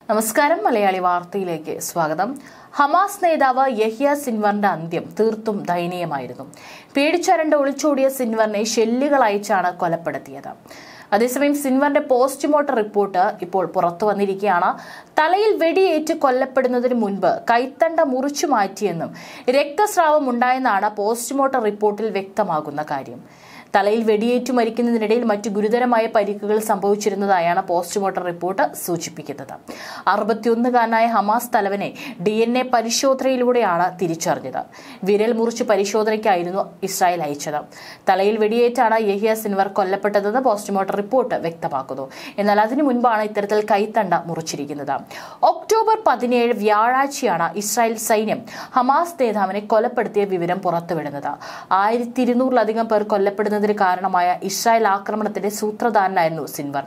നമസ്കാരം മലയാളി വാർത്തയിലേക്ക് സ്വാഗതം. ഹമാസ് നേതാവ് യഹ്യ സിൻവറിന്റെ അന്ത്യം തീർത്തും ദയനീയമായിരുന്നു. പേടിച്ചരണ്ട് ഒളിച്ചോടിയ സിൻവറിനെ ഷെല്ലുകൾ അയച്ചാണ് കൊലപ്പെടുത്തിയത്. അതേസമയം സിൻവറിന്റെ പോസ്റ്റ്മോർട്ടം റിപ്പോർട്ട് ഇപ്പോൾ പുറത്തു വന്നിരിക്കുകയാണ്. തലയിൽ വെടിയേറ്റ് കൊല്ലപ്പെടുന്നതിന് മുൻപ് കൈത്തണ്ട മുറിച്ചു മാറ്റിയെന്നും രക്തസ്രാവം ഉണ്ടായെന്നാണ് പോസ്റ്റ്മോർട്ടം റിപ്പോർട്ടിൽ വ്യക്തമാകുന്ന കാര്യം. തലയിൽ വെടിയേറ്റു മരിക്കുന്നതിനിടയിൽ മറ്റു ഗുരുതരമായ പരിക്കുകൾ സംഭവിച്ചിരുന്നതായാണ് പോസ്റ്റ്മോർട്ടം റിപ്പോർട്ട് സൂചിപ്പിക്കുന്നത്. 61കാരനായ ഹമാസ് തലവനെ DNA പരിശോധനയിലൂടെയാണ് തിരിച്ചറിഞ്ഞത്. വിരൽ മുറിച്ച് പരിശോധനയ്ക്കായിരുന്നു ഇസ്രായേൽ അയച്ചത്. തലയിൽ വെടിയേറ്റാണ് യഹ്യ സിൻവർ കൊല്ലപ്പെട്ടതെന്ന് പോസ്റ്റ്മോർട്ടം റിപ്പോർട്ട് വ്യക്തമാക്കുന്നു. എന്നാൽ അതിനു മുൻപാണ് ഇത്തരത്തിൽ കൈത്തണ്ട മുറിച്ചിരിക്കുന്നത്. ഒക്ടോബർ 17 വ്യാഴാഴ്ചയാണ് ഇസ്രായേൽ സൈന്യം ഹമാസ് നേതാവിനെ കൊലപ്പെടുത്തിയ വിവരം പുറത്തുവിടുന്നത്. 1200-ലധികം പേർ കൊല്ലപ്പെടുന്നത് കാരണമായ ഇസ്രായേൽ ആക്രമണത്തിന്റെ സൂത്രധാരനായിരുന്നു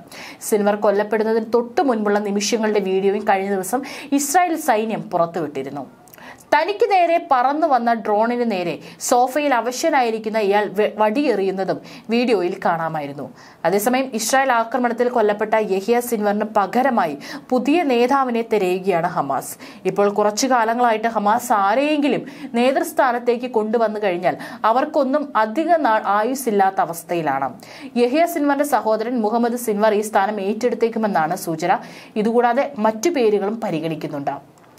സിൻവർ കൊല്ലപ്പെടുന്നതിന് തൊട്ടു മുൻപുള്ള നിമിഷങ്ങളുടെ വീഡിയോയും കഴിഞ്ഞ ദിവസം ഇസ്രായേൽ സൈന്യം പുറത്തുവിട്ടിരുന്നു. തനിക്ക് നേരെ പറന്നു വന്ന ഡ്രോണിന് നേരെ സോഫയിൽ അവശനായിരിക്കുന്ന ഇയാൾ വടിയെറിയുന്നതും വീഡിയോയിൽ കാണാമായിരുന്നു. അതേസമയം ഇസ്രായേൽ ആക്രമണത്തിൽ കൊല്ലപ്പെട്ട യഹ്യ സിൻവറിന് പകരമായി പുതിയ നേതാവിനെ തിരയുകയാണ് ഹമാസ്. ഇപ്പോൾ കുറച്ചു കാലങ്ങളായിട്ട് ഹമാസ് ആരെയെങ്കിലും നേതൃസ്ഥാനത്തേക്ക് കൊണ്ടുവന്നു കഴിഞ്ഞാൽ അവർക്കൊന്നും അധിക നാൾ ആയുസ്സില്ലാത്ത അവസ്ഥയിലാണ്. യഹ്യ സിൻവറിന്റെ സഹോദരൻ മുഹമ്മദ് സിൻവർ ഈ സ്ഥാനം ഏറ്റെടുത്തേക്കുമെന്നാണ് സൂചന. ഇതുകൂടാതെ മറ്റു പേരുകളും പരിഗണിക്കുന്നുണ്ട്.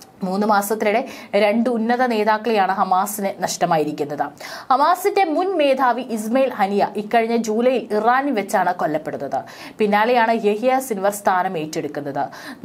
3 മാസത്തിനിടെ 2 ഉന്നത നേതാക്കളെയാണ് ഹമാസിന് നഷ്ടമായിരിക്കുന്നത്. ഹമാസിന്റെ മുൻ മേധാവി ഇസ്മയിൽ ഹനിയ ഇക്കഴിഞ്ഞ ജൂലൈയിൽ ഇറാനിൽ വെച്ചാണ് കൊല്ലപ്പെടുന്നത്. പിന്നാലെയാണ് യഹ്യ സിൻവർ സ്ഥാനം ഏറ്റെടുക്കുന്നത്.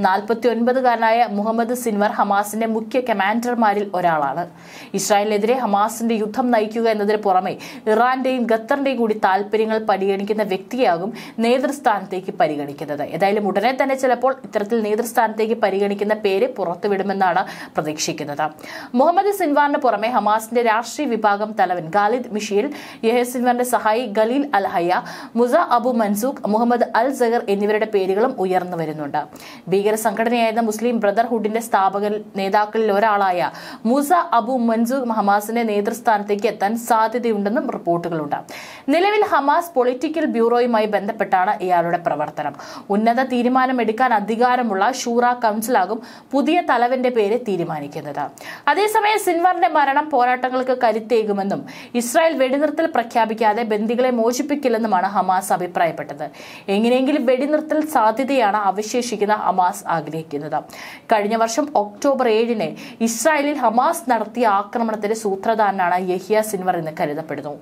49കാരനായ മുഹമ്മദ് സിൻവർ ഹമാസിന്റെ മുഖ്യ കമാൻഡർമാരിൽ ഒരാളാണ്. ഇസ്രായേലിനെതിരെ ഹമാസിന്റെ യുദ്ധം നയിക്കുക എന്നതിന് പുറമെ ഇറാന്റെയും ഖത്തറിന്റെയും കൂടി താൽപര്യങ്ങൾ പരിഗണിക്കുന്ന വ്യക്തിയാകും നേതൃസ്ഥാനത്തേക്ക് പരിഗണിക്കുന്നത്. ഏതായാലും ഉടനെ തന്നെ ചിലപ്പോൾ ഇത്തരത്തിൽ നേതൃസ്ഥാനത്തേക്ക് പരിഗണിക്കുന്ന പേര് പുറത്തുവിടുമെന്നാണ് പ്രതീക്ഷിക്കുന്നത്. മുഹമ്മദ് സിൻവറിന് പുറമെ ഹമാസിന്റെ രാഷ്ട്രീയ വിഭാഗം തലവൻ ഖാലിദ് മിഷീൽ, യഹ്യ സിൻവറിന്റെ സഹായി ഖലീൽ അൽ ഹയ്യ, മുസ അബു മൻസൂഖ്, മുഹമ്മദ് അൽ സഗർ എന്നിവരുടെ പേരുകളും ഉയർന്നു വരുന്നുണ്ട്. ഭീകര സംഘടനയായിരുന്ന മുസ്ലിം ബ്രദർഹുഡിന്റെ സ്ഥാപക നേതാക്കളിൽ ഒരാളായ മുസ അബു മൻസൂഖ് ഹമാസിന്റെ നേതൃസ്ഥാനത്തേക്ക് എത്താൻ സാധ്യതയുണ്ടെന്നും റിപ്പോർട്ടുകളുണ്ട്. നിലവിൽ ഹമാസ് പൊളിറ്റിക്കൽ ബ്യൂറോയുമായി ബന്ധപ്പെട്ടാണ് ഇയാളുടെ പ്രവർത്തനം. ഉന്നത തീരുമാനമെടുക്കാൻ അധികാരമുള്ള ഷൂറ കൗൺസിലാകും പുതിയ തലവന്റെ പേര് തീരുമാനിക്കുന്നത്. അതേസമയം സിൻവറിന്റെ മരണം പോരാട്ടങ്ങൾക്ക് കരുത്തേകുമെന്നും ഇസ്രായേൽ വെടിനിർത്തൽ പ്രഖ്യാപിക്കാതെ ബന്ദികളെ മോചിപ്പിക്കില്ലെന്നുമാണ് ഹമാസ് അഭിപ്രായപ്പെട്ടത്. എങ്ങനെയെങ്കിലും വെടിനിർത്തൽ സാധ്യതയാണ് അവശേഷിക്കുന്ന ഹമാസ് ആഗ്രഹിക്കുന്നത്. കഴിഞ്ഞ വർഷം ഒക്ടോബർ 7 ഇസ്രായേലിൽ ഹമാസ് നടത്തിയ ആക്രമണത്തിന്റെ സൂത്രധാരനാണ് യഹ്യ സിൻവർ എന്ന് കരുതപ്പെടുന്നു.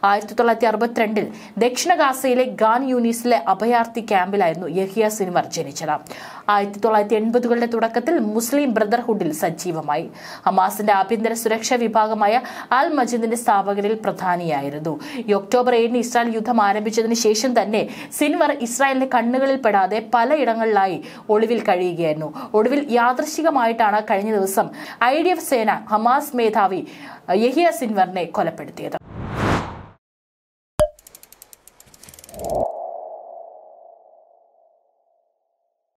1962 ദക്ഷിണ ഗാസയിലെ ഖാൻ യൂനിസിലെ അഭയാർത്ഥി ക്യാമ്പിലായിരുന്നു യഹ്യ സിൻവർ ജനിച്ചത്. 1980കളുടെ തുടക്കത്തിൽ മുസ്ലിം ബ്രദർഹുഡിൽ സജീവമായി. ഹമാസിന്റെ ആഭ്യന്തര സുരക്ഷാ വിഭാഗമായ അൽ മജിദിന്റെ സ്ഥാപകരിൽ പ്രധാനിയായിരുന്നു. ഈ ഒക്ടോബർ 7 ഇസ്രായേൽ യുദ്ധം ആരംഭിച്ചതിന് ശേഷം തന്നെ സിൻവർ ഇസ്രായേലിന്റെ കണ്ണുകളിൽ പെടാതെ പലയിടങ്ങളിലായി ഒളിവിൽ കഴിയുകയായിരുന്നു. ഒടുവിൽ യാദൃശ്ചികമായിട്ടാണ് കഴിഞ്ഞ ദിവസം IDF സേന ഹമാസ് മേധാവി യഹ്യ സിൻവറിനെ കൊലപ്പെടുത്തിയത്.